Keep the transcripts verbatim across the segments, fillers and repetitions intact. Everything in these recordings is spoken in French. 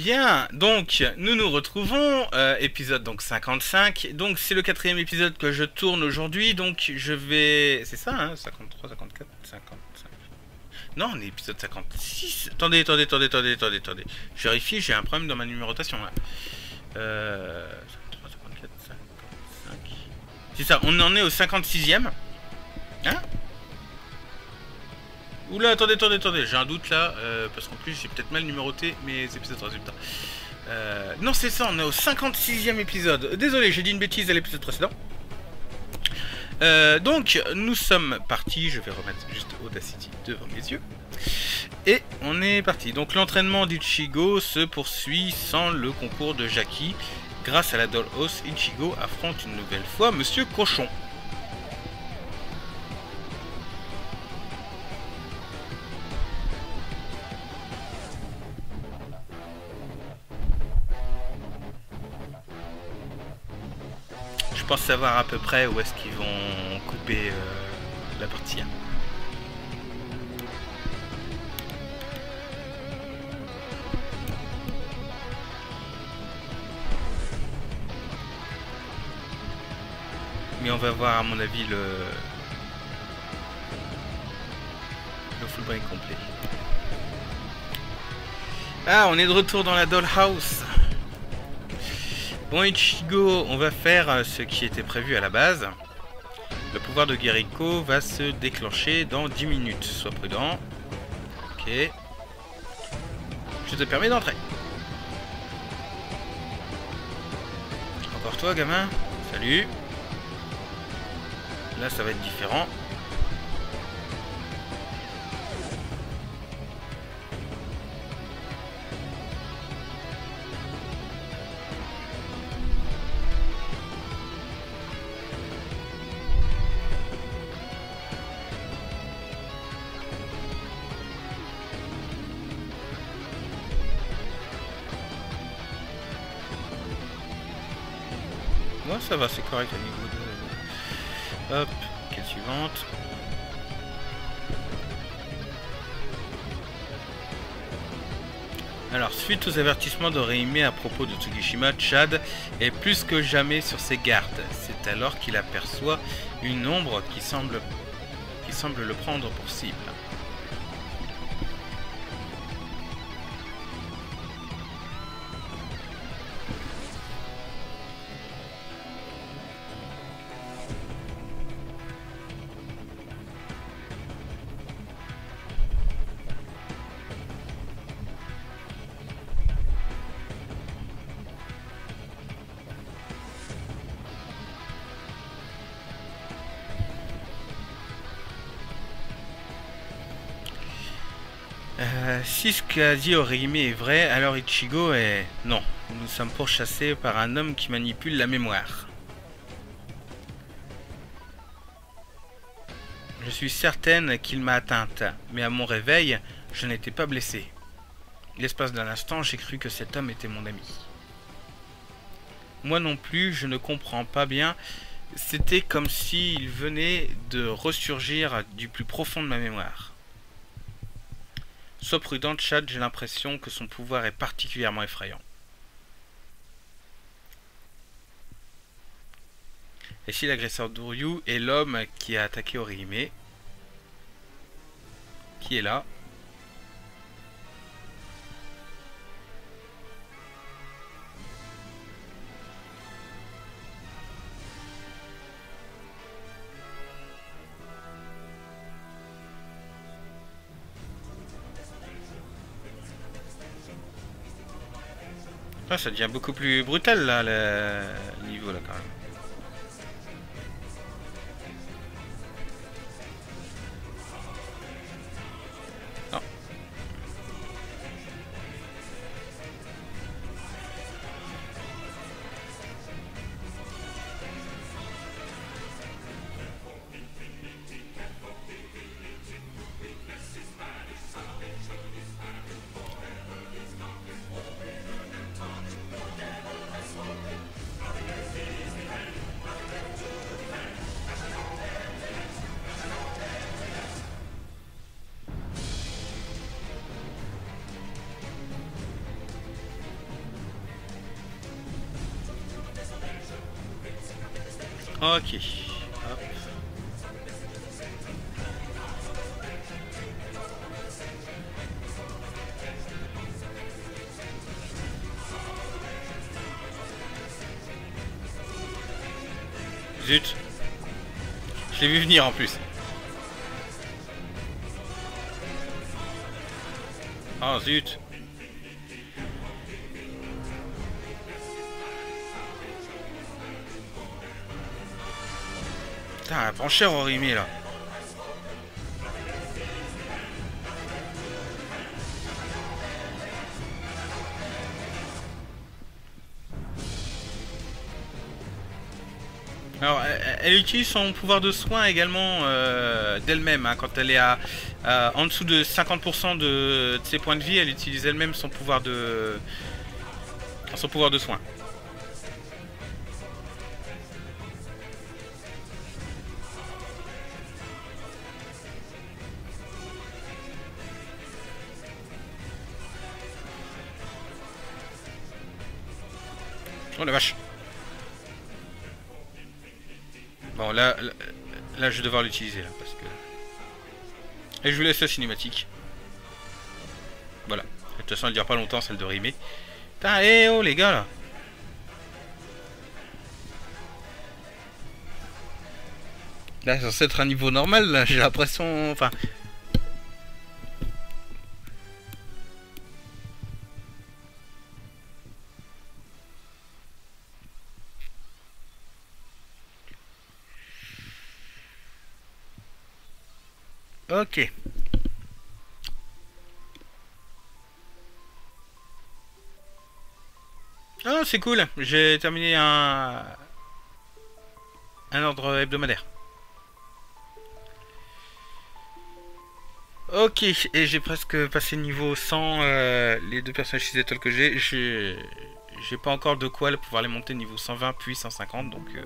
Bien, donc nous nous retrouvons, euh, épisode donc cinquante-cinq, donc c'est le quatrième épisode que je tourne aujourd'hui, donc je vais... C'est ça hein, cinquante-trois, cinquante-quatre, cinquante-cinq... Non, on est épisode cinquante-six. Attendez, attendez, attendez, attendez, attendez, attendez. Je vérifie, j'ai un problème dans ma numérotation là. Euh... cinquante-trois, cinquante-quatre, cinquante-cinq... C'est ça, on en est au cinquante-sixième. Hein? Oula, attendez, attendez, attendez, j'ai un doute là, euh, parce qu'en plus j'ai peut-être mal numéroté mes épisodes résultats. Euh, non, c'est ça, on est au cinquante-sixième épisode. Désolé, j'ai dit une bêtise à l'épisode précédent. Euh, donc, nous sommes partis, je vais remettre juste Audacity devant mes yeux. Et on est parti. Donc, l'entraînement d'Ichigo se poursuit sans le concours de Jackie. Grâce à la Dollhouse, Ichigo affronte une nouvelle fois Monsieur Cochon. Je pense savoir à peu près où est-ce qu'ils vont couper euh, la partie un. Mais on va voir à mon avis le le full break complet. Ah, on est de retour dans la Dollhouse. Bon Ichigo, on va faire ce qui était prévu à la base. Le pouvoir de Geriko va se déclencher dans dix minutes. Sois prudent. Ok. Je te permets d'entrer. Encore toi, gamin. Salut. Là, ça va être différent. Moi ça va, c'est correct au niveau de... Hop, quelle suivante. Alors, suite aux avertissements de Reime à propos de Tsugishima, Chad est plus que jamais sur ses gardes. C'est alors qu'il aperçoit une ombre qui semble, qui semble le prendre pour cible. Euh, si ce qu'a dit Orihime est vrai, alors Ichigo est... Non, nous sommes pourchassés par un homme qui manipule la mémoire. Je suis certaine qu'il m'a atteinte, mais à mon réveil, je n'étais pas blessée. L'espace d'un instant, j'ai cru que cet homme était mon ami. Moi non plus, je ne comprends pas bien. C'était comme s'il venait de ressurgir du plus profond de ma mémoire. Sois prudent, Chad, j'ai l'impression que son pouvoir est particulièrement effrayant. Et si l'agresseur d'Uryu est l'homme qui a attaqué Orihime, qui est là? Ah, ça devient beaucoup plus brutal là, le niveau là quand même. Non. Ok. Hop. Zut. Je l'ai vu venir en plus. Oh zut. Putain, elle prend cher Orimé là. Alors, elle, elle utilise son pouvoir de soin également euh, d'elle-même. Hein, quand elle est à, à en dessous de cinquante pour cent de, de ses points de vie, elle utilise elle-même son pouvoir de son pouvoir de soin. Oh la vache. Bon là, là, là je vais devoir l'utiliser là parce que... Et je vous laisse la cinématique. Voilà. De toute façon elle dure pas longtemps celle de Rimé. Putain, eh oh les gars là. Là c'est censé être un niveau normal là, j'ai l'impression... Enfin... Ok. Ah, c'est cool. J'ai terminé un... un ordre hebdomadaire. Ok, et j'ai presque passé niveau cent, euh, les deux personnages Cisetol que j'ai. J'ai j'ai pas encore de quoi pouvoir les monter niveau cent vingt puis cent cinquante, donc... Euh...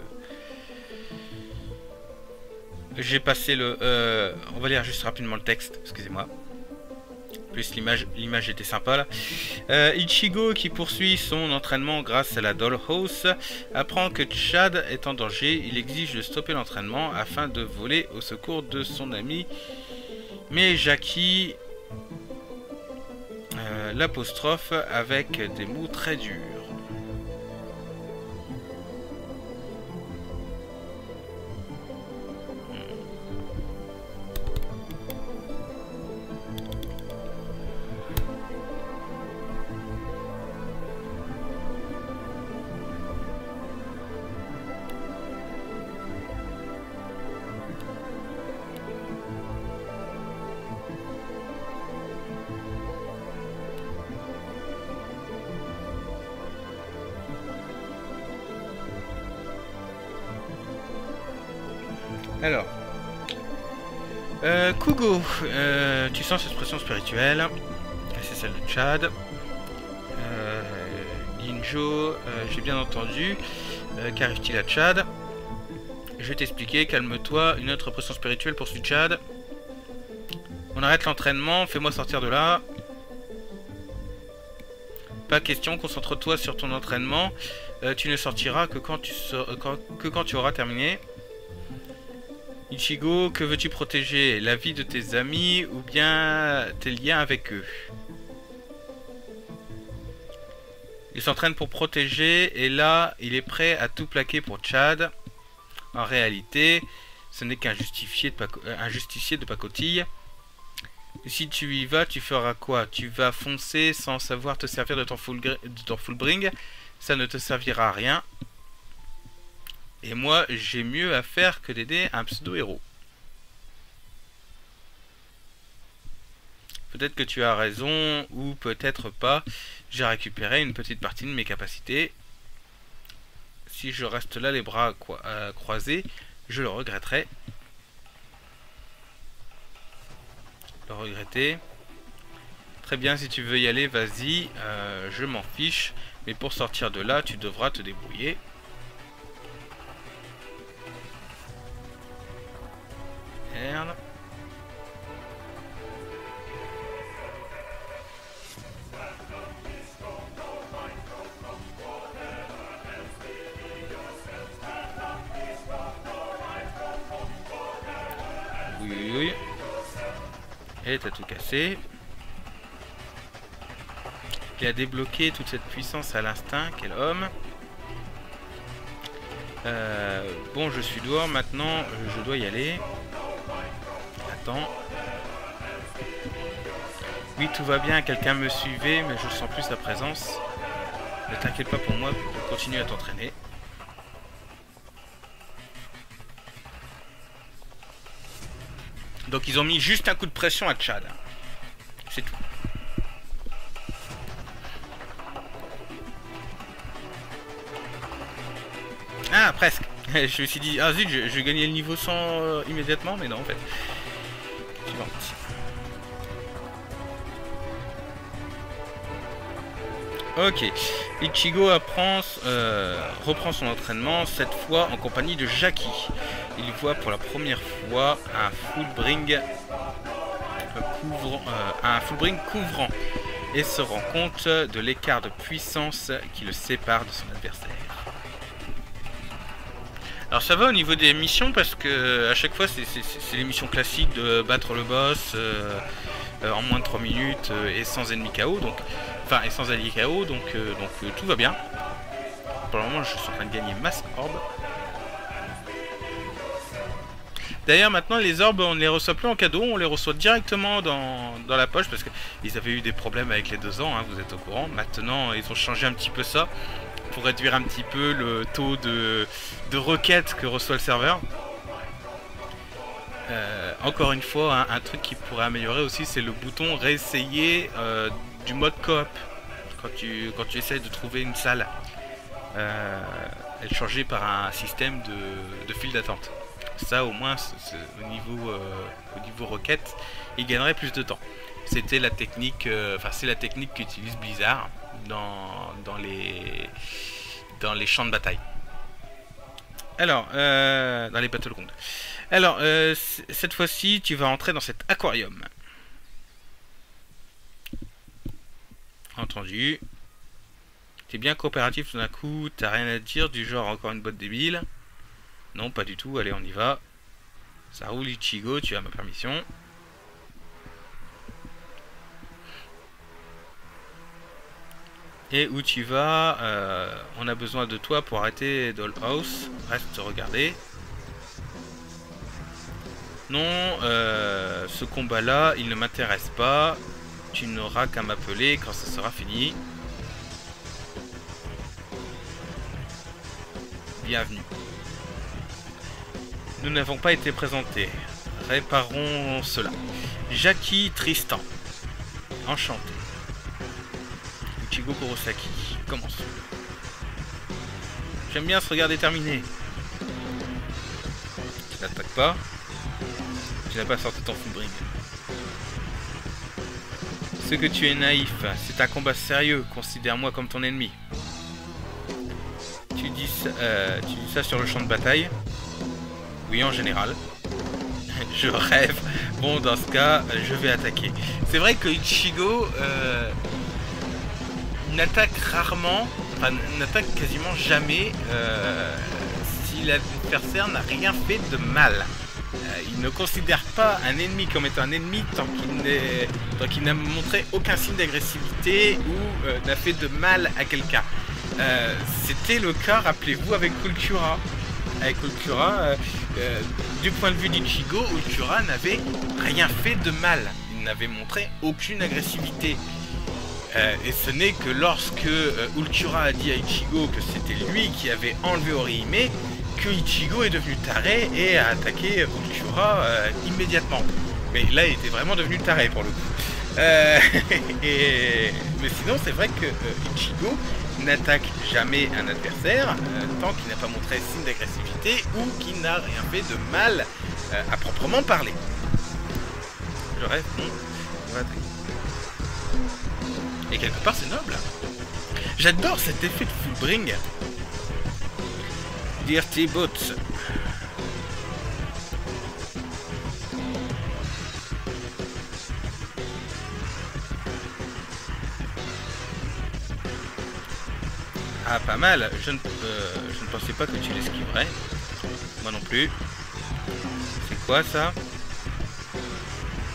J'ai passé le... Euh, on va lire juste rapidement le texte, excusez-moi. Plus l'image, l'image était sympa là. Euh, Ichigo, qui poursuit son entraînement grâce à la Dollhouse, apprend que Chad est en danger. Il exige de stopper l'entraînement afin de voler au secours de son ami. Mais Jackie euh, l'apostrophe avec des mots très durs. Alors, euh, Kugo, euh, tu sens cette pression spirituelle, c'est celle de Chad. Euh, Ginjo, euh, j'ai bien entendu, euh, qu'arrive-t-il à Chad? Je vais t'expliquer, calme-toi, une autre pression spirituelle poursuit Chad. On arrête l'entraînement, fais-moi sortir de là. Pas question, concentre-toi sur ton entraînement, euh, tu ne sortiras que quand tu, so quand, que quand tu auras terminé. Ichigo, que veux-tu protéger? La vie de tes amis ou bien tes liens avec eux? Il s'entraîne pour protéger et là, il est prêt à tout plaquer pour Chad. En réalité, ce n'est qu'un justicier de, un justicier de pacotille. Et si tu y vas, tu feras quoi? Tu vas foncer sans savoir te servir de ton full, de ton full bring. Ça ne te servira à rien. Et moi, j'ai mieux à faire que d'aider un pseudo-héros. Peut-être que tu as raison, ou peut-être pas. J'ai récupéré une petite partie de mes capacités. Si je reste là les bras euh, croisés, je le regretterai. Le regretter. Très bien, si tu veux y aller, vas-y. Euh, je m'en fiche. Mais pour sortir de là, tu devras te débrouiller. Merde. Oui, oui, oui. Et t'as tout cassé. Il a débloqué toute cette puissance à l'instinct. Quel homme. Euh, bon, je suis dehors maintenant. Je dois y aller. Attends. Oui, tout va bien. Quelqu'un me suivait, mais je sens plus sa présence. Ne t'inquiète pas pour moi. Continue à t'entraîner. Donc ils ont mis juste un coup de pression à Chad. C'est tout. Ah, presque. Je me suis dit, ah zut, je, je vais gagner le niveau cent euh, immédiatement, mais non en fait. Suivant. Ok. Ichigo apprend, euh, reprend son entraînement, cette fois en compagnie de Jackie. Il voit pour la première fois un Fullbring couvrant, euh, un Fullbring couvrant et se rend compte de l'écart de puissance qui le sépare de son adversaire. Alors ça va au niveau des missions parce que à chaque fois c'est les missions classiques de battre le boss euh, euh, en moins de trois minutes euh, et sans ennemi K O, donc enfin et sans allié K O, donc euh, donc euh, tout va bien. Pour le moment je suis en train de gagner masse orbe. D'ailleurs maintenant les orbes on ne les reçoit plus en cadeau, on les reçoit directement dans, dans la poche parce qu'ils avaient eu des problèmes avec les deux ans, hein, vous êtes au courant. Maintenant ils ont changé un petit peu ça pour réduire un petit peu le taux de, de requêtes que reçoit le serveur. Euh, encore une fois, un, un truc qui pourrait améliorer aussi, c'est le bouton réessayer euh, du mode coop. Quand tu, quand tu essaies de trouver une salle, euh, elle est changée par un système de, de file d'attente. Ça, au moins, c est, c est, au niveau, euh, au niveau requête, il gagnerait plus de temps. C'était la technique, euh, enfin c'est la technique qu'utilise Blizzard dans, dans les dans les champs de bataille. Alors, euh, dans les battlegrounds. Alors, euh, cette fois-ci, tu vas entrer dans cet aquarium. Entendu. T'es bien coopératif tout d'un coup, t'as rien à dire, du genre encore une botte débile. Non, pas du tout, allez, on y va. Ça roule Ichigo, tu as ma permission. Et où tu vas, euh, on a besoin de toi pour arrêter Dollhouse. Reste regarder. Non, euh, ce combat-là, il ne m'intéresse pas. Tu n'auras qu'à m'appeler quand ça sera fini. Bienvenue. Nous n'avons pas été présentés. Réparons cela. Jackie Tristan. Enchanté. Ichigo Kurosaki. Commençons. J'aime bien ce regard déterminé. Tu n'attaques pas. Tu n'as pas sorti ton Fullbring. Ce que tu es naïf, c'est un combat sérieux. Considère-moi comme ton ennemi. Tu dis, euh, tu dis ça sur le champ de bataille? Oui, en général. Je rêve. Bon, dans ce cas, je vais attaquer. C'est vrai que Ichigo euh, n'attaque rarement, enfin n'attaque quasiment jamais euh, si l'adversaire n'a rien fait de mal. Euh, il ne considère pas un ennemi comme étant un ennemi tant qu'il qu'il n'a montré aucun signe d'agressivité ou euh, n'a fait de mal à quelqu'un. Euh, C'était le cas, rappelez-vous, avec Ultura. Avec Ultura, euh, euh, du point de vue d'Ichigo, Ultura n'avait rien fait de mal. Il n'avait montré aucune agressivité. Euh, et ce n'est que lorsque euh, Ultura a dit à Ichigo que c'était lui qui avait enlevé Orihime que Ichigo est devenu taré et a attaqué Ultura euh, immédiatement. Mais là, il était vraiment devenu taré pour le coup. Euh, et... Mais sinon, c'est vrai que euh, Ichigo n'attaque jamais un adversaire euh, tant qu'il n'a pas montré signe d'agressivité ou qu'il n'a rien fait de mal euh, à proprement parler. Je rêve, bon, on va attaquer. Et quelque part, c'est noble. J'adore cet effet de Fullbring. Dirty Boots. Ah, pas mal. Je ne, euh, je ne pensais pas que tu l'esquiverais. Moi non plus. C'est quoi ça?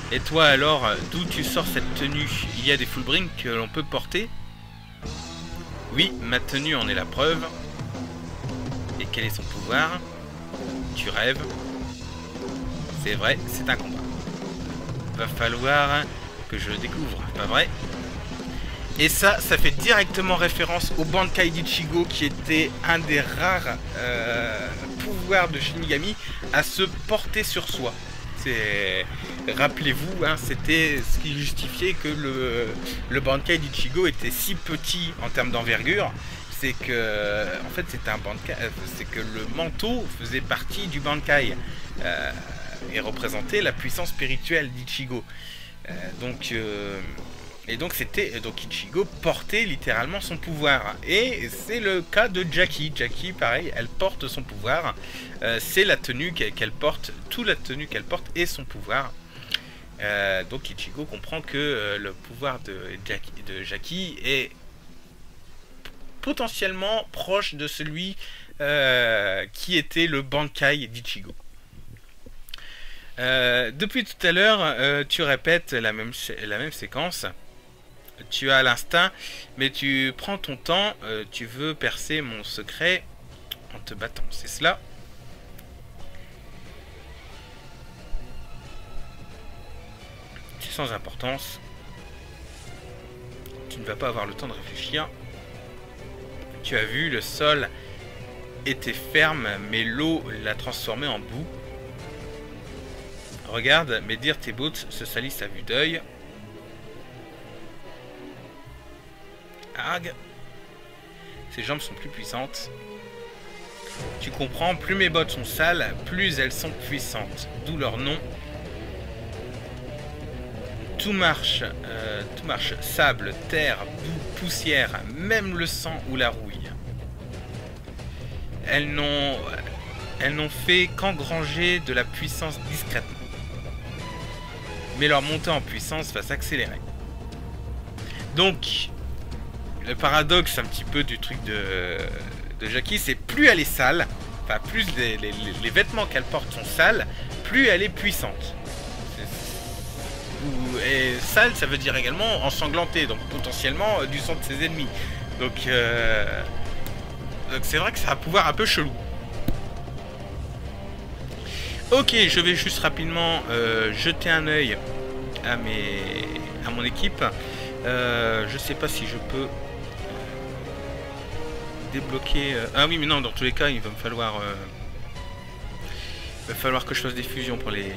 Et toi alors, d'où tu sors cette tenue? Il y a des Fullbring que l'on peut porter? Oui, ma tenue en est la preuve. Et quel est son pouvoir? Tu rêves. C'est vrai, c'est un combat. Va falloir que je le découvre, pas vrai? Et ça, ça fait directement référence au Bankai d'Ichigo, qui était un des rares euh, pouvoirs de Shinigami à se porter sur soi. C'est, rappelez-vous, hein, c'était ce qui justifiait que le, le Bankai d'Ichigo était si petit en termes d'envergure. C'est que, en fait, c'était un Bankai, c'est que le manteau faisait partie du Bankai euh, et représentait la puissance spirituelle d'Ichigo. Euh, donc, euh, et donc c'était donc Ichigo portait littéralement son pouvoir. Et c'est le cas de Jackie. Jackie, pareil, elle porte son pouvoir. Euh, c'est la tenue qu'elle porte, toute la tenue qu'elle porte est son pouvoir. Euh, donc Ichigo comprend que euh, le pouvoir de Jackie, de Jackie est potentiellement proche de celui euh, qui était le Bankai d'Ichigo. Euh, depuis tout à l'heure, euh, tu répètes la même, la même séquence. Tu as l'instinct, mais tu prends ton temps. Euh, tu veux percer mon secret en te battant. C'est cela? C'est sans importance. Tu ne vas pas avoir le temps de réfléchir. Tu as vu, le sol était ferme, mais l'eau l'a transformé en boue. Regarde, mais dire tes boots se salissent à vue d'œil. Arg. Ses jambes sont plus puissantes. Tu comprends, plus mes bottes sont sales, plus elles sont puissantes. D'où leur nom. Tout marche, euh, tout marche. Sable, terre, boue, poussière, même le sang ou la rouille. Elles n'ont, elles n'ont fait qu'engranger de la puissance discrètement. Mais leur montée en puissance va s'accélérer. Donc, le paradoxe un petit peu du truc de, de Jackie, c'est plus elle est sale, enfin plus les, les, les vêtements qu'elle porte sont sales, plus elle est puissante. Et sale, ça veut dire également ensanglantée, donc potentiellement euh, du sang de ses ennemis. Donc, euh, donc c'est vrai que ça a un pouvoir un peu chelou. Ok, je vais juste rapidement euh, jeter un œil à, mes, à mon équipe. Euh, je sais pas si je peux débloquer... Euh... Ah oui, mais non, dans tous les cas, il va me falloir... Euh... Il va falloir que je fasse des fusions pour les...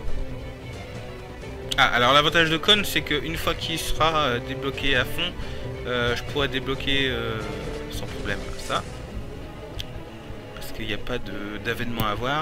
Ah, alors l'avantage de Kon, c'est qu'une fois qu'il sera euh, débloqué à fond, euh, je pourrai débloquer euh, sans problème ça. Parce qu'il n'y a pas d'avènement à voir.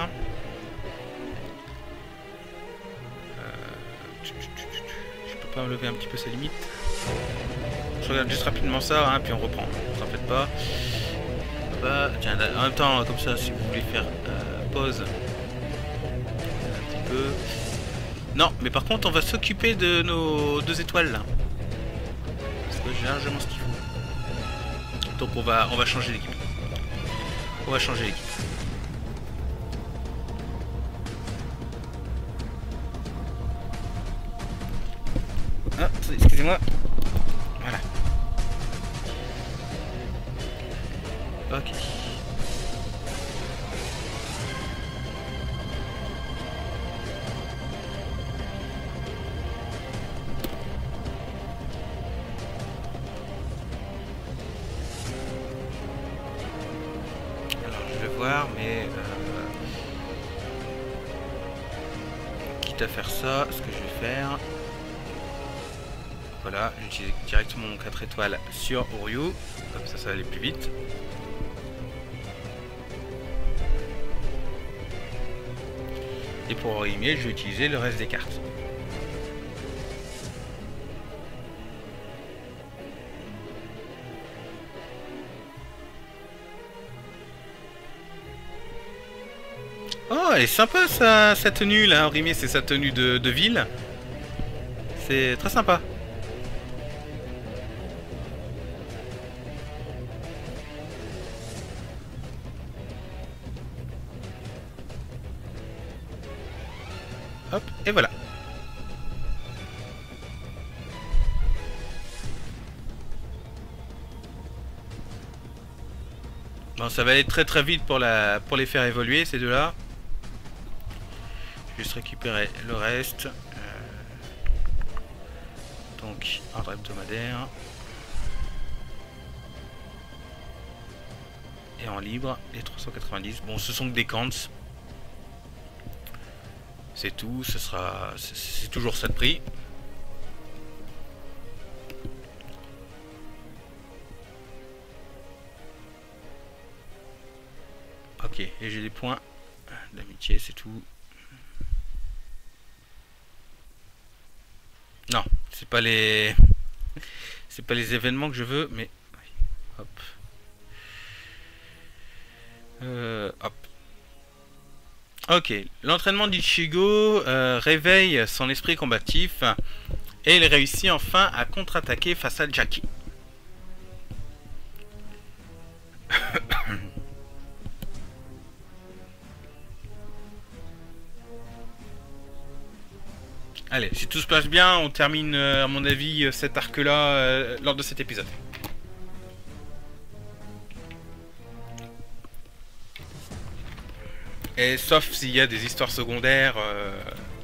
Euh, je peux pas enlever un petit peu sa limite. Je regarde juste rapidement ça, hein, puis on reprend. Ne t'en faites pas. Bah, tiens, en même temps, comme ça, si vous voulez faire euh, pause un petit peu... Non, mais par contre, on va s'occuper de nos deux étoiles là. Parce que j'ai largement ce qu'il faut. Donc on va, on va changer l'équipe. On va changer l'équipe. Ah, excusez-moi. Voilà. Ok. Mais euh, quitte à faire ça, ce que je vais faire, voilà, j'utilise directement mon quatre étoiles sur Oryu, comme ça ça va aller plus vite. Et pour Orimier, je vais utiliser le reste des cartes. Oh, elle est sympa sa, sa tenue là, Orimier, c'est sa tenue de, de ville. C'est très sympa. Hop, et voilà. Bon, ça va aller très très vite pour, la, pour les faire évoluer, ces deux-là. Juste récupérer le reste. Euh, donc, ordre hebdomadaire. Et en libre, les trois cent quatre-vingt-dix. Bon, ce sont que des cants. C'est tout, ce sera. C'est toujours ça de prix. Ok, et j'ai des points d'amitié, c'est tout. Non, c'est pas les. C'est pas les événements que je veux, mais. Hop. Euh, hop. Ok, l'entraînement d'Ichigo euh, réveille son esprit combatif et il réussit enfin à contre-attaquer face à Jackie. Allez, si tout se passe bien, on termine euh, à mon avis cet arc-là euh, lors de cet épisode. Et sauf s'il y a des histoires secondaires, euh,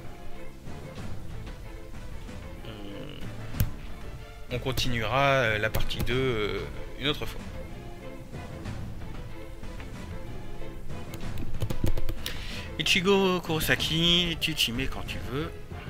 on, on continuera la partie deux euh, une autre fois. Ichigo Kurosaki, tu t'y mets quand tu veux.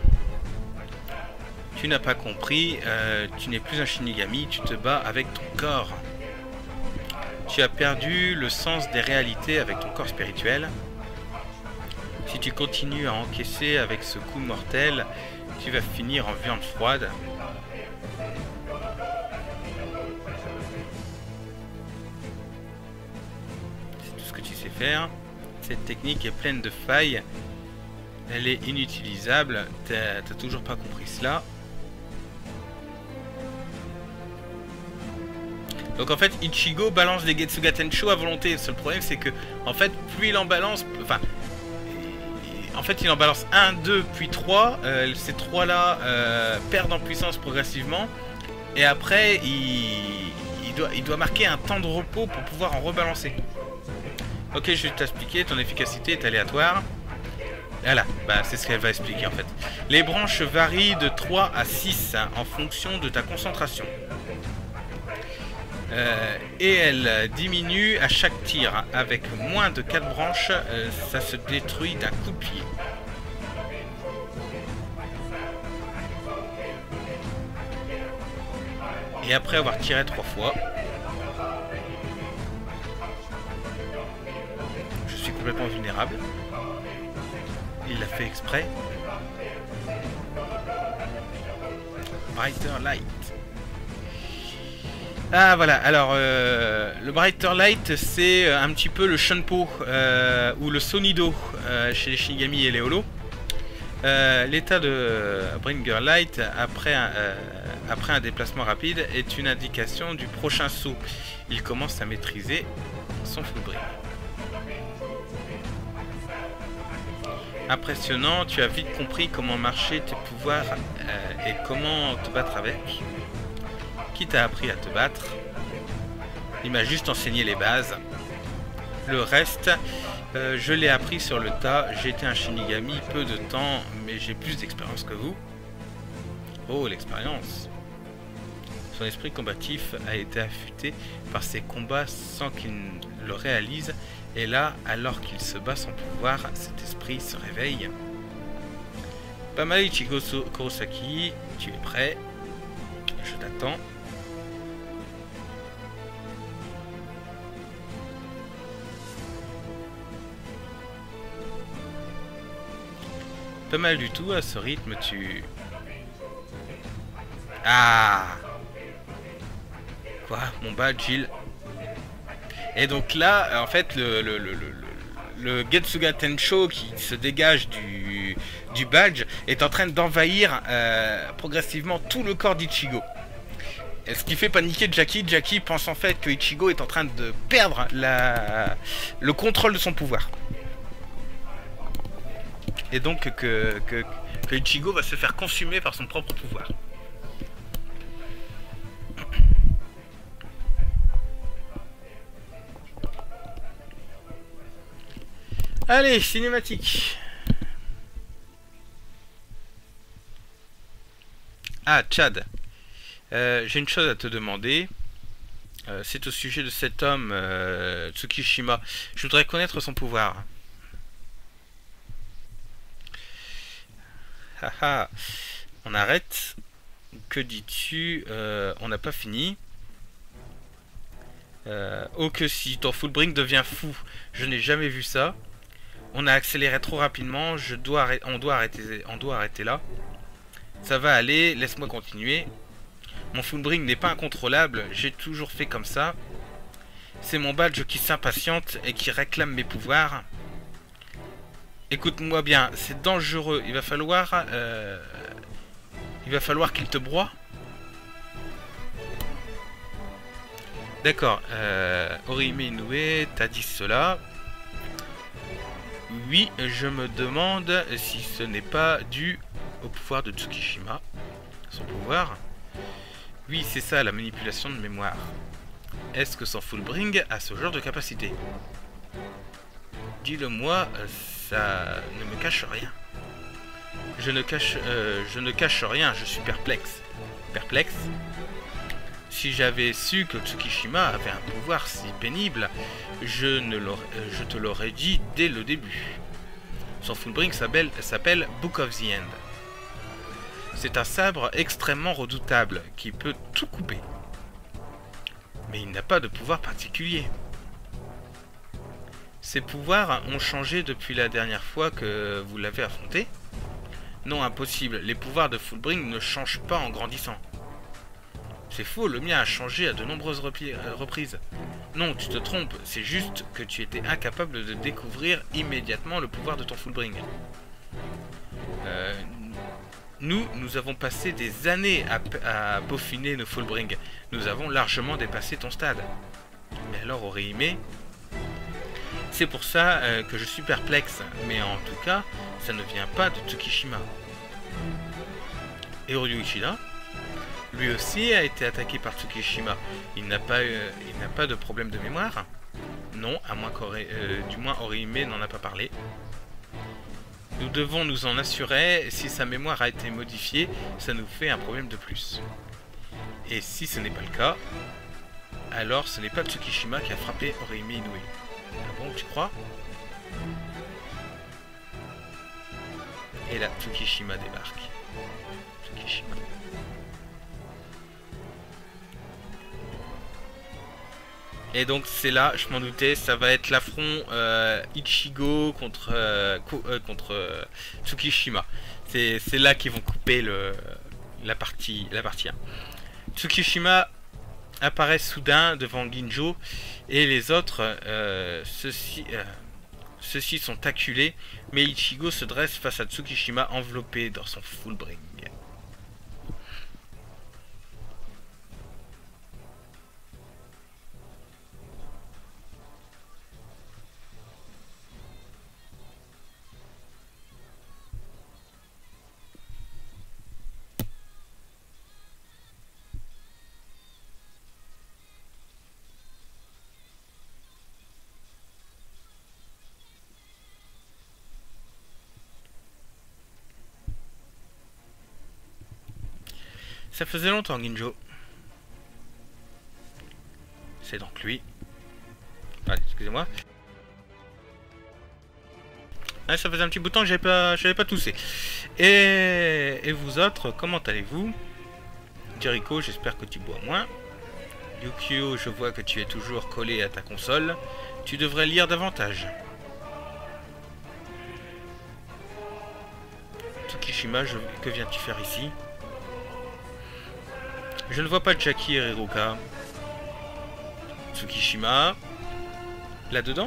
Tu n'as pas compris, euh, tu n'es plus un Shinigami, tu te bats avec ton corps. Tu as perdu le sens des réalités avec ton corps spirituel. Si tu continues à encaisser avec ce coup mortel, tu vas finir en viande froide. C'est tout ce que tu sais faire. Cette technique est pleine de failles. Elle est inutilisable. T'as t'as toujours pas compris cela. Donc en fait, Ichigo balance des Getsuga Tensho à volonté. Le seul problème, c'est que en fait, plus il en balance, enfin, en fait, il en balance un, deux, puis trois. Euh, ces trois-là euh, perdent en puissance progressivement. Et après, il, il, doit, il doit marquer un temps de repos pour pouvoir en rebalancer. Ok, je vais t'expliquer. Ton efficacité est aléatoire. Voilà, bah, c'est ce qu'elle va expliquer en fait. Les branches varient de trois à six hein, en fonction de ta concentration. Euh, et elle diminue à chaque tir. Avec moins de quatre branches, euh, ça se détruit d'un coup de pied. Et après avoir tiré trois fois, je suis complètement vulnérable. Il l'a fait exprès. Brighter Light. Ah voilà, alors euh, le Brighter Light c'est un petit peu le Shunpo euh, ou le Sonido euh, chez les Shinigami et les Holo. Euh, L'état de Bringer Light après un, euh, après un déplacement rapide est une indication du prochain saut. Il commence à maîtriser son full bring. Impressionnant, tu as vite compris comment marcher tes pouvoirs euh, et comment te battre avec. Qui t'a appris à te battre? Il m'a juste enseigné les bases. Le reste, euh, je l'ai appris sur le tas. J'ai été un Shinigami peu de temps, mais j'ai plus d'expérience que vous. Oh, l'expérience! Son esprit combatif a été affûté par ses combats sans qu'il le réalise. Et là, alors qu'il se bat sans pouvoir, cet esprit se réveille. Pas mal, Ichigo Kurosaki. Tu es prêt? Je t'attends. Pas mal du tout, à ce rythme, tu... Ah! Quoi? Mon badge, Gilles? Et donc là, en fait, le, le, le, le, le Getsuga Tensho qui se dégage du, du badge est en train d'envahir euh, progressivement tout le corps d'Ichigo. Et ce qui fait paniquer Jackie. Jackie pense en fait que Ichigo est en train de perdre la, le contrôle de son pouvoir. Et donc que, que, que Ichigo va se faire consumer par son propre pouvoir. Allez, cinématique. Ah, Chad. Euh, J'ai une chose à te demander. Euh, C'est au sujet de cet homme, euh, Tsukishima. Je voudrais connaître son pouvoir. Haha. On arrête. Que dis-tu? euh, On n'a pas fini. Euh, oh que si, ton Fullbring devient fou. Je n'ai jamais vu ça. On a accéléré trop rapidement. Je dois arrêter, on doit arrêter, on doit arrêter là. Ça va aller. Laisse-moi continuer. Mon Fullbring n'est pas incontrôlable. J'ai toujours fait comme ça. C'est mon badge qui s'impatiente et qui réclame mes pouvoirs. Écoute-moi bien, c'est dangereux. Il va falloir, euh, il va falloir qu'il te broie. D'accord. Euh, Orihime Inoue, t'as dit cela. Oui, je me demande si ce n'est pas dû au pouvoir de Tsukishima. Son pouvoir. Oui, c'est ça, la manipulation de mémoire. Est-ce que son Fullbring a ce genre de capacité? Dis-le-moi, ça ne me cache rien. Je ne cache, euh, je ne cache rien, je suis perplexe. Perplexe? Si j'avais su que Tsukishima avait un pouvoir si pénible, je, ne je te l'aurais dit dès le début. Son Fullbring s'appelle Book of the End. C'est un sabre extrêmement redoutable qui peut tout couper. Mais il n'a pas de pouvoir particulier. Ses pouvoirs ont changé depuis la dernière fois que vous l'avez affronté? Non, impossible. Les pouvoirs de Fullbring ne changent pas en grandissant. C'est faux, le mien a changé à de nombreuses reprises. Non, tu te trompes, c'est juste que tu étais incapable de découvrir immédiatement le pouvoir de ton Fullbring. Euh, nous, nous avons passé des années à, à peaufiner nos Fullbring. Nous avons largement dépassé ton stade. Mais alors, Orihime, c'est pour ça euh, que je suis perplexe. Mais en tout cas, ça ne vient pas de Tsukishima. Et Ryu Ishida, lui aussi a été attaqué par Tsukishima. Il n'a pas, euh, il n'a pas de problème de mémoire? Non, à moins qu'Ori, euh, du moins Orihime n'en a pas parlé. Nous devons nous en assurer. Si sa mémoire a été modifiée, ça nous fait un problème de plus. Et si ce n'est pas le cas, alors ce n'est pas Tsukishima qui a frappé Orihime Inoue. Ah bon, tu crois? Et là, Tsukishima débarque. Tsukishima. Et donc c'est là, je m'en doutais, ça va être l'affront euh, Ichigo contre, euh, euh, contre euh, Tsukishima. C'est là qu'ils vont couper le, la, partie, la partie un. Tsukishima apparaît soudain devant Ginjo et les autres, euh, ceux-ci euh, ceux sont acculés, mais Ichigo se dresse face à Tsukishima enveloppé dans son Fullbring. Ça faisait longtemps, Ginjo. C'est donc lui. Allez, excusez-moi. Ah, ça faisait un petit bout de temps que j'avais pas, j'avais pas toussé. Et, et vous autres, comment allez-vous? Jericho, j'espère que tu bois moins. Yukio, je vois que tu es toujours collé à ta console. Tu devrais lire davantage. Tsukishima, je... que viens-tu faire ici? Je ne vois pas Jackie et Riruka. Tsukishima. Là-dedans?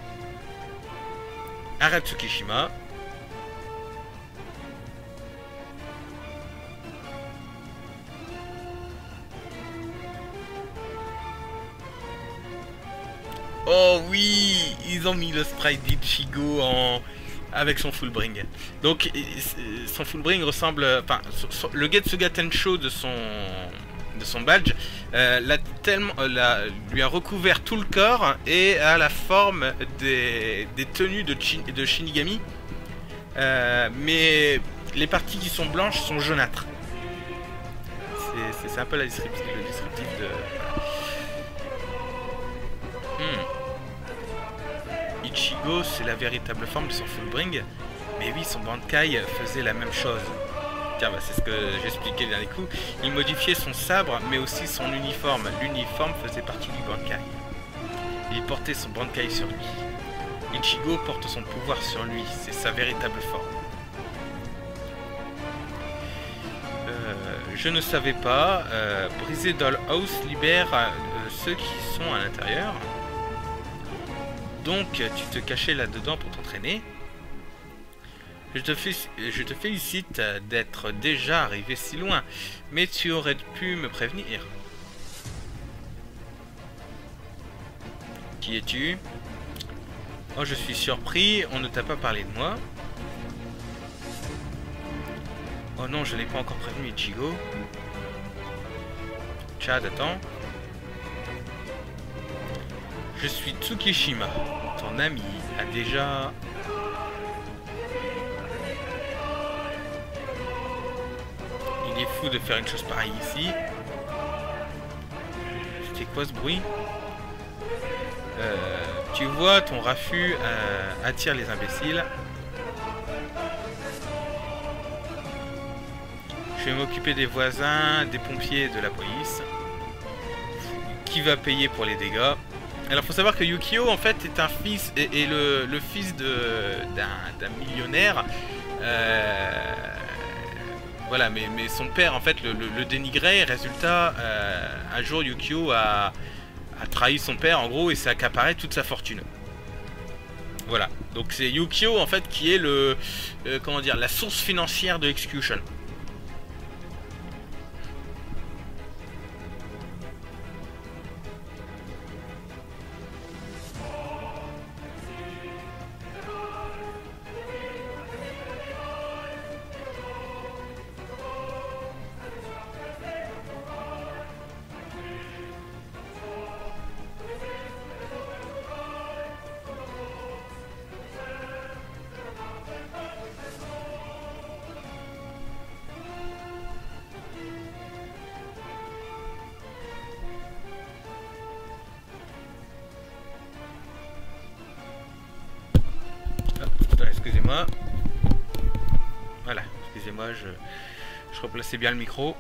Arrête Tsukishima. Oh oui, ils ont mis le sprite d'Ichigo en... avec son Fullbring. Donc son Fullbring ressemble... Enfin, le Getsuga Tensho de son... de son badge, euh, l'a tellement, euh, l'a, lui a recouvert tout le corps et a la forme des, des tenues de, Shin, de Shinigami. Euh, mais les parties qui sont blanches sont jaunâtres. C'est un peu la descriptif, le descriptif de... Hmm. Ichigo, c'est la véritable forme de son Fullbring. Mais oui, son Bankai faisait la même chose. Tiens, bah, c'est ce que j'expliquais dans les coups. Il modifiait son sabre, mais aussi son uniforme. L'uniforme faisait partie du Bankai. Il portait son Bankai sur lui. Ichigo porte son pouvoir sur lui. C'est sa véritable forme. Euh, je ne savais pas. Euh, briser Dollhouse libère euh, ceux qui sont à l'intérieur. Donc, tu te cachais là-dedans pour t'entraîner. Je te, je te félicite d'être déjà arrivé si loin, mais tu aurais pu me prévenir. Qui es-tu? Oh, je suis surpris, on ne t'a pas parlé de moi. Oh non, je n'ai pas encore prévenu Ichigo. Chad, attends. Je suis Tsukishima. Ton ami a déjà... Il est fou de faire une chose pareille ici. C'était quoi ce bruit? euh, Tu vois, ton raffut euh, attire les imbéciles. Je vais m'occuper des voisins, des pompiers, de la police. Qui va payer pour les dégâts? Alors, faut savoir que Yukio, en fait, est un fils et, et le, le fils d'un millionnaire. Euh, voilà, mais, mais son père, en fait, le, le, le dénigrait. Résultat, euh, un jour, Yukio a, a trahi son père, en gros, et s'est accaparé toute sa fortune. Voilà. Donc, c'est Yukio, en fait, qui est le, euh, comment dire, la source financière de Execution. Excusez-moi. Voilà, excusez-moi, je, je replaçais bien le micro.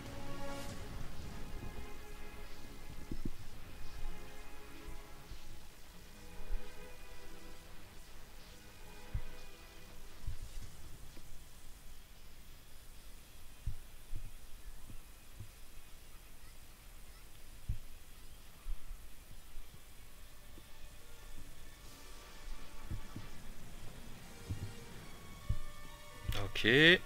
Ok.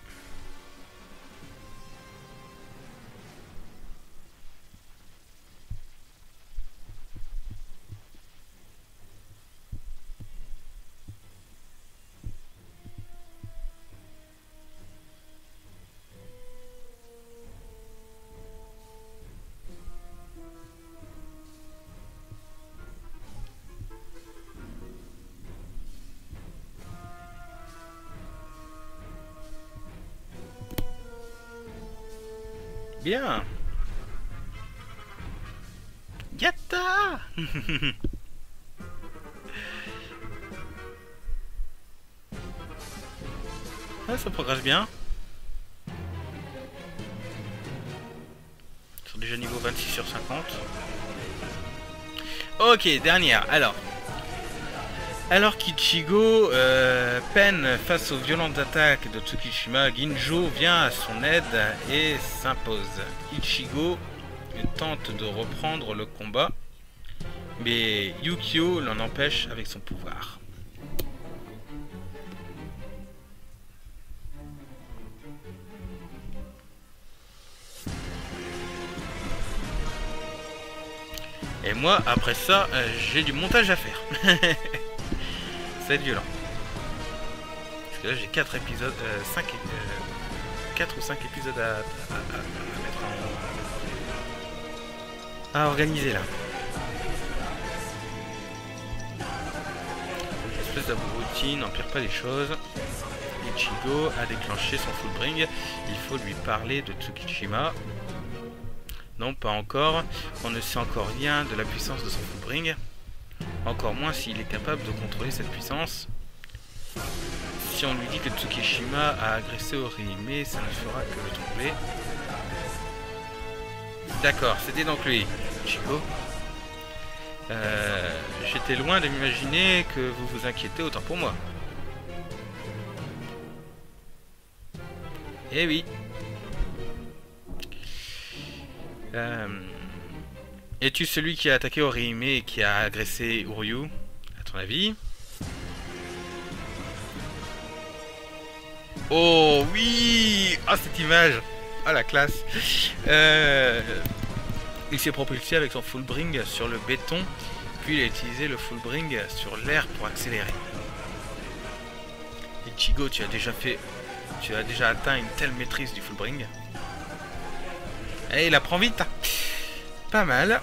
Bien. Yatta. Ah, ça progresse bien. Ils sont déjà niveau vingt-six sur cinquante. Ok, dernière. Alors. Alors qu'Ichigo euh, peine face aux violentes attaques de Tsukishima, Ginjo vient à son aide et s'impose. Ichigo tente de reprendre le combat, mais Yukio l'en empêche avec son pouvoir. Et moi, après ça, euh, j'ai du montage à faire. Ça va être violent. Parce que là j'ai quatre épisodes, euh, cinq, euh, quatre ou cinq épisodes à, à, à, à mettre à organiser là. L'espèce d'abruti n'empire pas les choses. Ichigo a déclenché son full bring. Il faut lui parler de Tsukishima. Non, pas encore. On ne sait encore rien de la puissance de son full bring. Encore moins s'il est capable de contrôler cette puissance. Si on lui dit que Tsukishima a agressé Orihime, ça ne fera que le troubler. D'accord, c'était donc lui, Ichigo. Euh, J'étais loin de m'imaginer que vous vous inquiétez autant pour moi. Eh oui. Euh, Es-tu celui qui a attaqué Orihime et qui a agressé Uryu, à ton avis? Oh oui! Ah, cette image! Ah, la classe! euh, Il s'est propulsé avec son full bring sur le béton, puis il a utilisé le full bring sur l'air pour accélérer. Ichigo, tu as déjà fait... Tu as déjà atteint une telle maîtrise du full bring. Et il apprend vite! Pas mal.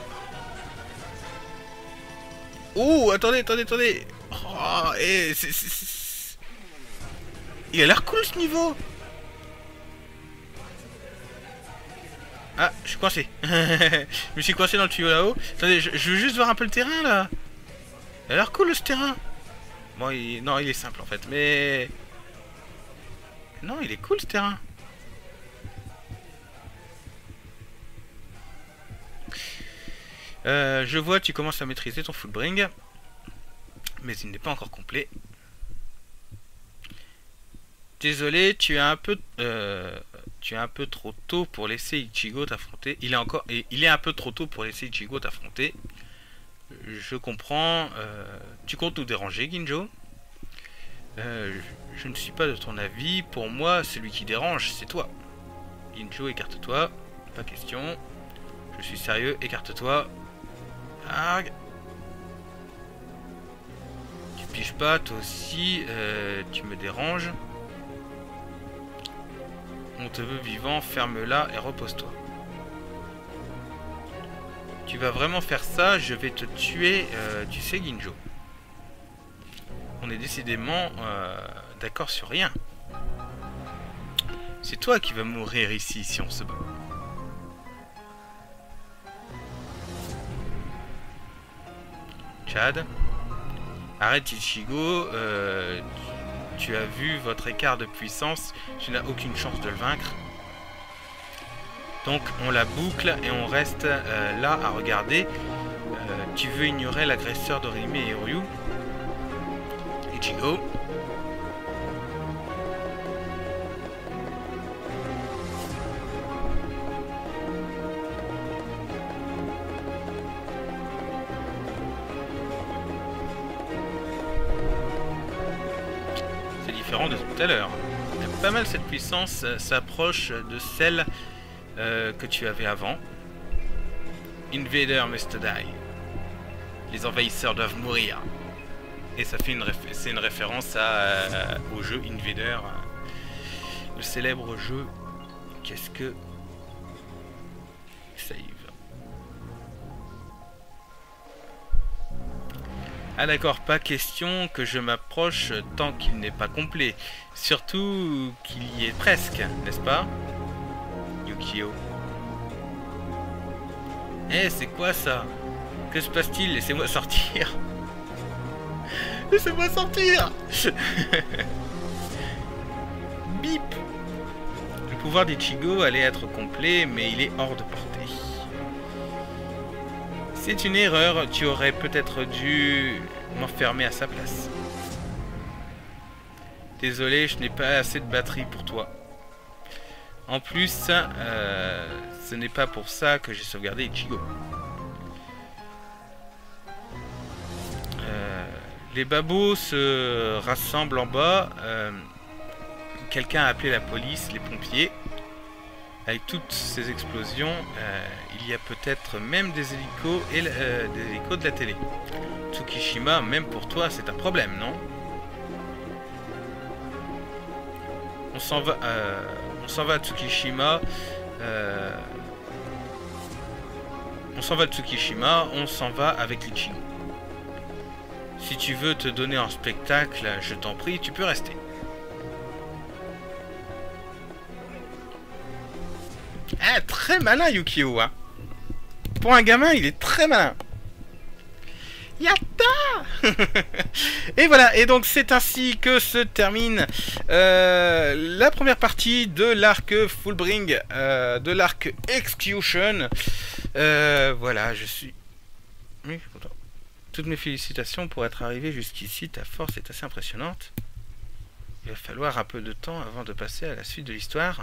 Oh, attendez, attendez, attendez. Oh, et c'est, c'est, c'est... Il a l'air cool ce niveau. Ah, je suis coincé. Je me suis coincé dans le tuyau là-haut. Attendez, je, je veux juste voir un peu le terrain là. Il a l'air cool ce terrain. Bon, il... non, il est simple en fait, mais... Non, il est cool ce terrain. Euh, je vois, tu commences à maîtriser ton full bring, mais il n'est pas encore complet. Désolé, tu es un peu, euh, tu es un peu trop tôt pour laisser Ichigo t'affronter. Il est encore, et il est un peu trop tôt pour laisser Ichigo t'affronter. Je comprends. Euh, tu comptes nous déranger, Ginjo? euh, je, je ne suis pas de ton avis. Pour moi, celui qui dérange, c'est toi. Ginjo, écarte-toi. Pas question. Je suis sérieux, écarte-toi. Arg. Tu piges pas, toi aussi, euh, tu me déranges. On te veut vivant, ferme-la et repose-toi. Tu vas vraiment faire ça, je vais te tuer, euh, tu sais, Ginjo. On est décidément euh, d'accord sur rien. C'est toi qui vas mourir ici si on se bat. Chad, arrête Ichigo, euh, tu, tu as vu votre écart de puissance, tu n'as aucune chance de le vaincre. Donc on la boucle et on reste euh, là à regarder. Euh, tu veux ignorer l'agresseur d'Orihime et Uryu? Ichigo. De tout à l'heure. Pas mal cette puissance euh, s'approche de celle euh, que tu avais avant. Invader must die. Les envahisseurs doivent mourir. Et ça fait une c'est une référence à, euh, au jeu Invader, euh, le célèbre jeu. Qu'est-ce que save? Ah d'accord, pas question que je m'approche tant qu'il n'est pas complet. Surtout qu'il y est presque, n'est-ce pas, Yukio? Eh, c'est quoi ça? Que se passe-t-il? Laissez-moi sortir. Laissez-moi sortir. Bip. Le pouvoir d'Ichigo allait être complet, mais il est hors de portée. C'est une erreur, tu aurais peut-être dû m'enfermer à sa place. Désolé, je n'ai pas assez de batterie pour toi. En plus, euh, ce n'est pas pour ça que j'ai sauvegardé Ichigo. Euh, les babos se rassemblent en bas. Euh, Quelqu'un a appelé la police, les pompiers. Avec toutes ces explosions, euh, il y a peut-être même des hélicos et euh, des hélicos de la télé. Tsukishima, même pour toi, c'est un problème, non? On s'en va, euh, on s'en va à Tsukishima. Euh, On s'en va de Tsukishima, on s'en va avec Ichigo. Si tu veux te donner en spectacle, je t'en prie, tu peux rester. Ah, très malin Yukio, hein. Pour un gamin, il est très malin. Yatta. Et voilà, et donc c'est ainsi que se termine euh, la première partie de l'arc Fullbring, euh, de l'arc Execution. Euh, voilà, je suis... Oui, content. Toutes mes félicitations pour être arrivé jusqu'ici, ta force est assez impressionnante. Il va falloir un peu de temps avant de passer à la suite de l'histoire.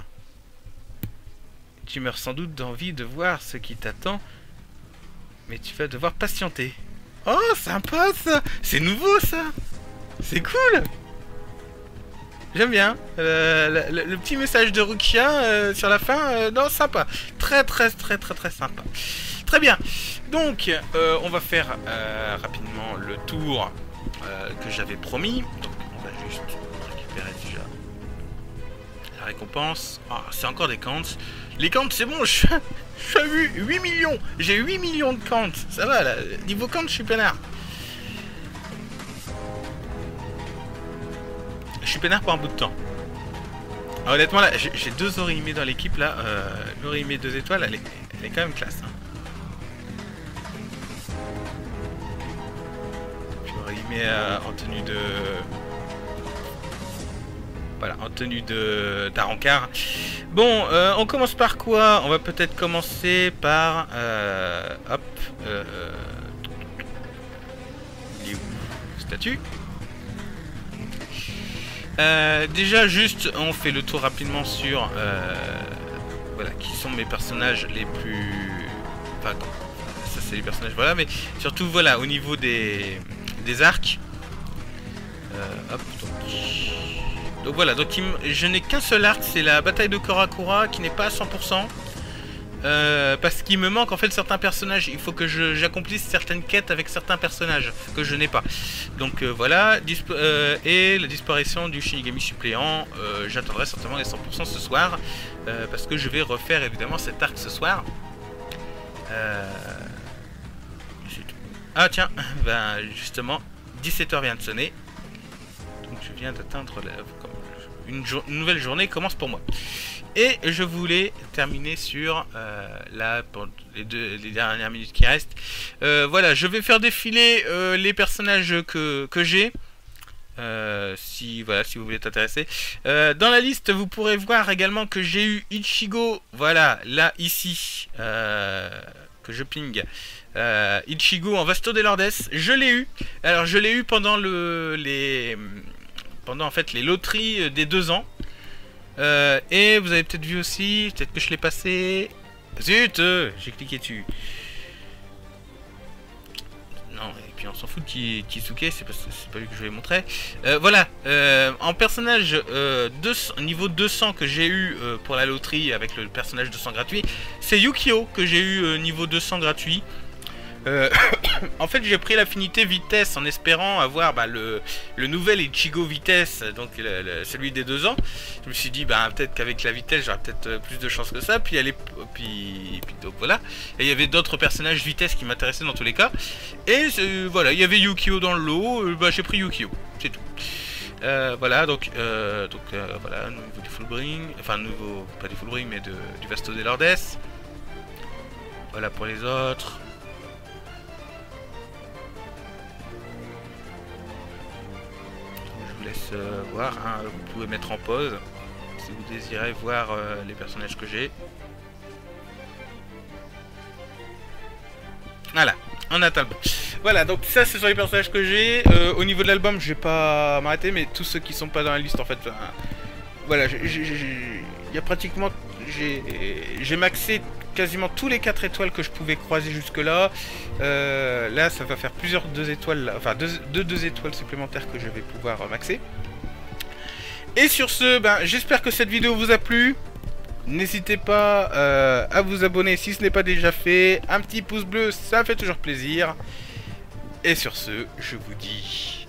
Tu meurs sans doute d'envie de voir ce qui t'attend, mais tu vas devoir patienter. Oh, sympa ça! C'est nouveau ça! C'est cool! J'aime bien. Euh, le, le petit message de Rukia euh, sur la fin, euh, non, sympa. Très très très très très sympa. Très bien. Donc, euh, on va faire euh, rapidement le tour euh, que j'avais promis. Donc, on va juste récupérer déjà la récompense. Ah, c'est encore des cants. Les cants, c'est bon, je, je suis eu huit millions. J'ai huit millions de cants. Ça va, là. Niveau cants, je suis peinard. Je suis peinard pour un bout de temps. Alors, honnêtement, là, j'ai deux Orihime dans l'équipe, là. Euh, L'Orihime deux étoiles, elle est, elle est quand même classe. Hein. Puis Orihime euh, en tenue de... Voilà, en tenue de d'Arankar. Bon, euh, on commence par quoi? On va peut-être commencer par... Euh, hop. Euh, il est où? Statue. Euh, déjà, juste, on fait le tour rapidement sur... Euh, voilà, qui sont mes personnages les plus... Enfin, ça c'est les personnages, voilà, mais surtout, voilà, au niveau des, des arcs. Euh, hop, donc... Donc voilà, donc il je n'ai qu'un seul arc, c'est la bataille de Karakura qui n'est pas à cent pour cent. Euh, parce qu'il me manque en fait certains personnages. Il faut que j'accomplisse certaines quêtes avec certains personnages que je n'ai pas. Donc euh, voilà, Disp euh, et la disparition du Shinigami suppléant. Euh, J'attendrai certainement les cent pour cent ce soir. Euh, parce que je vais refaire évidemment cet arc ce soir. Euh... Ah tiens, ben justement, dix-sept heures vient de sonner. Donc je viens d'atteindre la... Une, une nouvelle journée commence pour moi. Et je voulais terminer sur euh, là pour les, deux, les dernières minutes qui restent. Euh, voilà, je vais faire défiler euh, les personnages que, que j'ai. Euh, si voilà, si vous voulez t'intéresser. Euh, dans la liste, vous pourrez voir également que j'ai eu Ichigo. Voilà, là ici euh, que je ping. Euh, Ichigo en Vasto de Lordes. Je l'ai eu. Alors je l'ai eu pendant le les pendant en fait les loteries des deux ans. Euh, et vous avez peut-être vu aussi, peut-être que je l'ai passé. Zut, euh, j'ai cliqué dessus. Non, et puis on s'en fout de Kisuke, c'est pas lui que je vais montrer. Euh, voilà, euh, en personnage euh, deux cents, niveau deux cents que j'ai eu euh, pour la loterie avec le personnage deux cents gratuit, c'est Yukio que j'ai eu euh, niveau deux cents gratuit. Euh, en fait, j'ai pris l'affinité vitesse en espérant avoir bah, le, le nouvel Ichigo vitesse, donc le, le, celui des deux ans. Je me suis dit, bah, peut-être qu'avec la vitesse, j'aurais peut-être plus de chance que ça. Puis, elle est, puis, puis donc voilà. Et il y avait d'autres personnages vitesse qui m'intéressaient dans tous les cas. Et euh, voilà, il y avait Yukio dans le lot. Euh, bah, j'ai pris Yukio, c'est tout. Euh, voilà, donc, euh, donc euh, voilà, nouveau du Fullbring, enfin nouveau, pas du Fullbring, mais de, du Vasto de Lordes. Voilà pour les autres. Laisse euh, voir, hein. Vous pouvez mettre en pause si vous désirez voir euh, les personnages que j'ai. Voilà, on atteint le bon. Voilà, donc ça ce sont les personnages que j'ai. Euh, au niveau de l'album, je vais pas m'arrêter, mais tous ceux qui sont pas dans la liste en fait, euh, voilà, il y a pratiquement, j'ai maxé quasiment tous les quatre étoiles que je pouvais croiser jusque là. Euh, là ça va faire plusieurs deux étoiles, là, enfin deux, deux, deux étoiles supplémentaires que je vais pouvoir euh, maxer. Et sur ce, ben, j'espère que cette vidéo vous a plu. N'hésitez pas euh, à vous abonner si ce n'est pas déjà fait. Un petit pouce bleu, ça fait toujours plaisir. Et sur ce, je vous dis